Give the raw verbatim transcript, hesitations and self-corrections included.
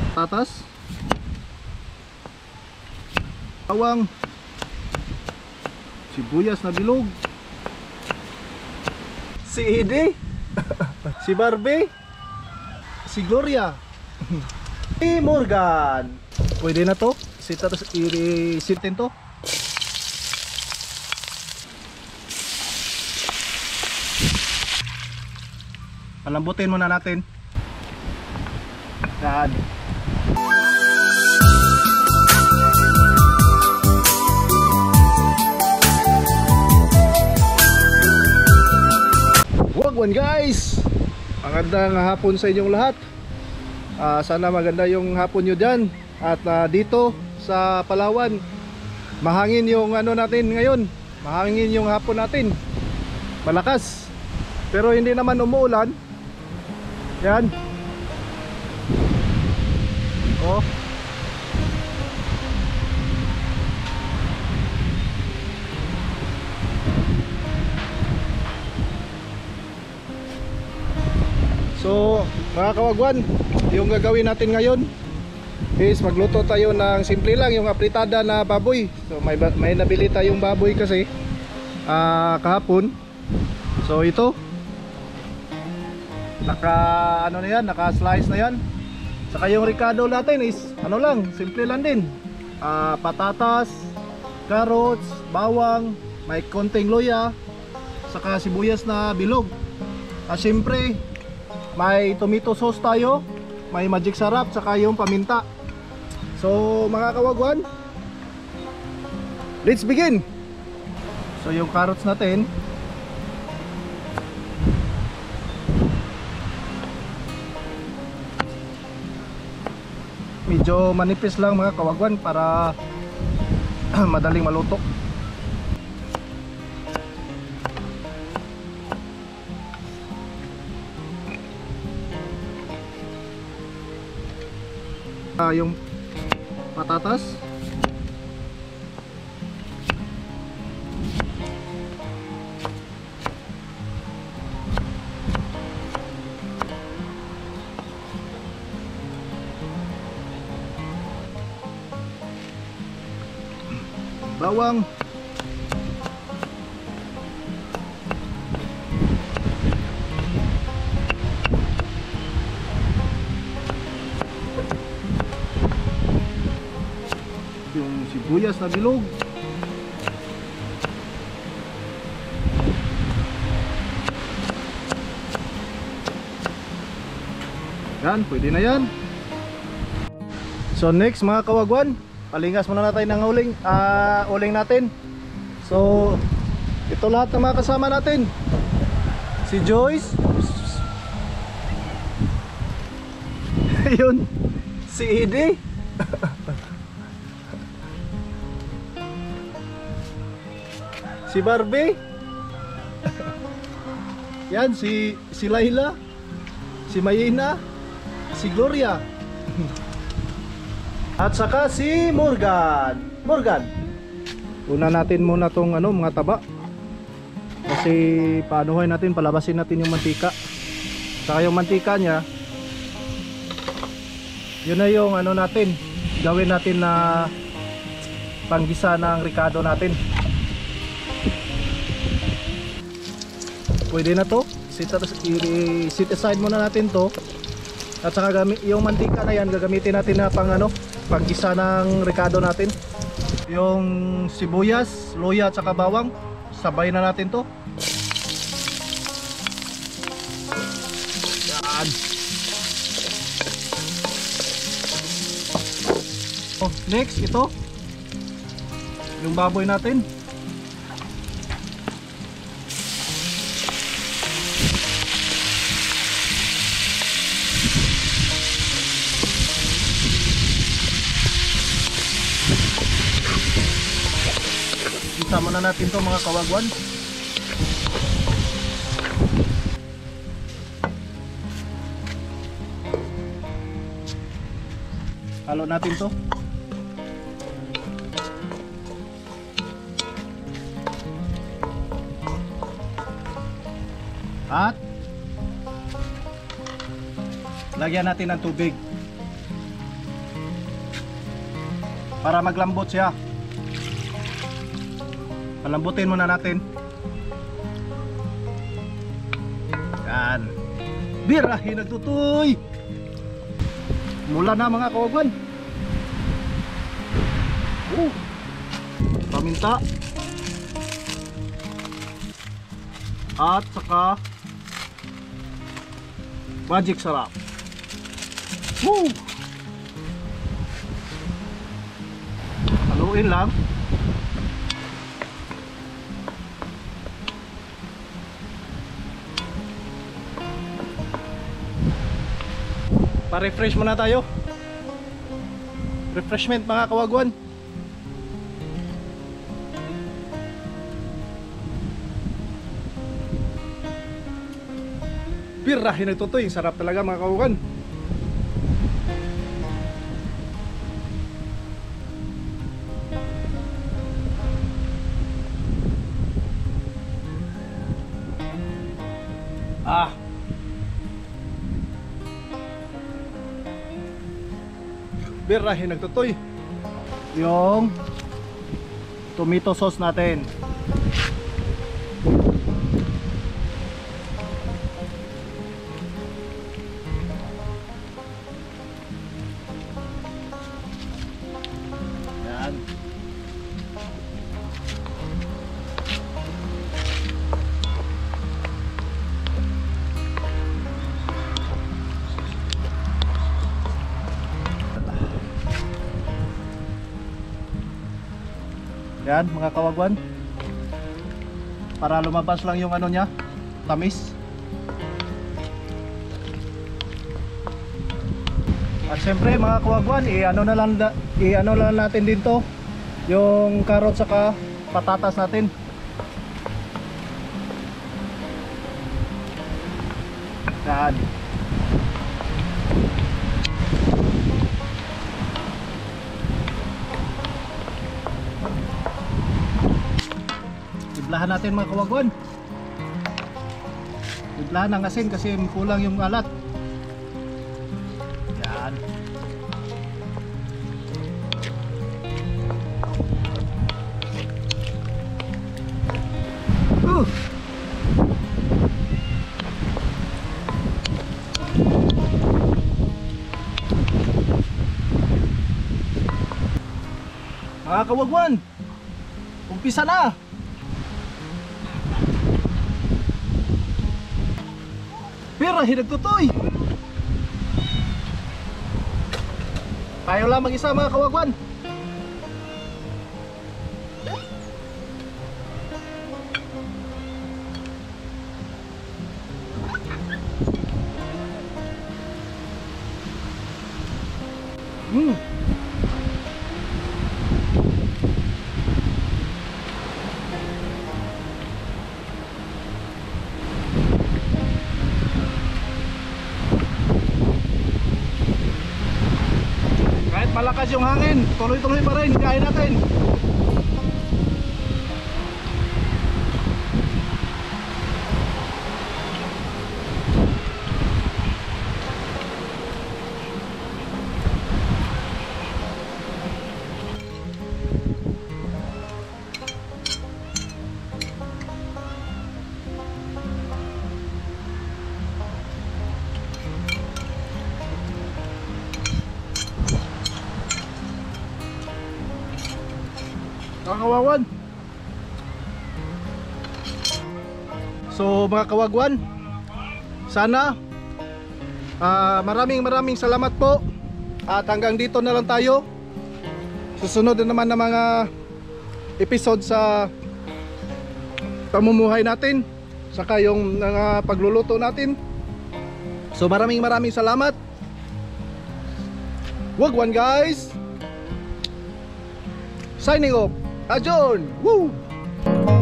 Tatas, bawang, sibuyas na bilog, si Ede, si Barbie, si Gloria, si Morgan. Pwede na to. I-sitin to. Palambutin muna natin. Yan. Wagwan guys, magandang hapon sa inyong lahat. uh, Sana maganda yung hapon nyo dyan. At uh, dito sa Palawan, mahangin yung ano natin ngayon. Mahangin yung hapon natin. Malakas. Pero hindi naman umuulan. Yan. Oh. So mga kawagwan, yung gagawin natin ngayon is magluto tayo ng simple lang, yung apritada na baboy. So may, may nabili tayong baboy kasi uh, kahapon. So ito naka ano na yan, naka slice na yan. Saka yung ricado natin is ano lang, simple lang din. uh, Patatas, carrots, bawang, may konting luya, saka sibuyas na bilog. uh, Siyempre may tomato sauce tayo, may magic sarap, saka yung paminta. So mga kawagwan, let's begin. So yung carrots natin, medyo manipis lang mga kawagwan para madaling maluto. Uh, yung patatas, bawang, yung sibuyas na bilog, yan, pwede na yan. So next mga kawagwan, palingas muna natin ng uling, uh, uling natin. So ito lahat ng mga kasama natin. Si Joyce, yun, si Ede, si Barbie, yan, si, si Laila, si Mayina, si Gloria, at saka si Morgan. Morgan, una natin muna tong ano, mga taba. Kasi paanuhin natin, palabasin natin yung mantika. Saka yung mantika nya, yun na yung ano natin, gawin natin na panggisa ng ricado natin. Pwede na to, i-set aside muna natin to. At saka gamit, yung mantika na yan gagamitin natin na pang ano, panggisa ng ricado natin. Yung sibuyas, luya at saka bawang, sabay na natin to. Yan. Oh, next ito, yung baboy natin. Sama na natin to mga kawagwan. Halo natin to. At lagyan natin ng tubig. para maglambot siya. Palambutin muna natin. Yan. Birahin nagtutoy. Mula na mga kawagwan. Oh. Paminta. At saka magic sarap. Woo! Haluin lang. Pa-refresh muna tayo. Refreshment mga kawagwan. Birahin nagtutoy. Sarap talaga mga kawagwan. Ah. Birahin nagtutoy. Yung tomato sauce natin. Yan. Yan mga kawagwan. Para lumabas lang yung ano niya, tamis. At syempre mga kawagwan, i-ano na lang i-ano lang natin dito yung carrot saka patatas natin. Yan. Tiblahan natin mga kawagwan. Tiblahan ng asin kasi kulang yung alat. Yan. Uh. Mga kawagwan, umpisa na. Birahin nagtutoy. Tayo lang mag-isa mga kawagwan. Hmm. Malakas yung hangin, tuloy-tuloy pa rin, kain natin. Mga kawagwan. So mga kawagwan, sana uh, maraming maraming salamat po. At hanggang dito na lang tayo. Susunod na naman ng mga episode sa pamumuhay natin, saka yung mga pagluluto natin. So maraming maraming salamat. Wagwan guys. Signing off. Ajon! Woo!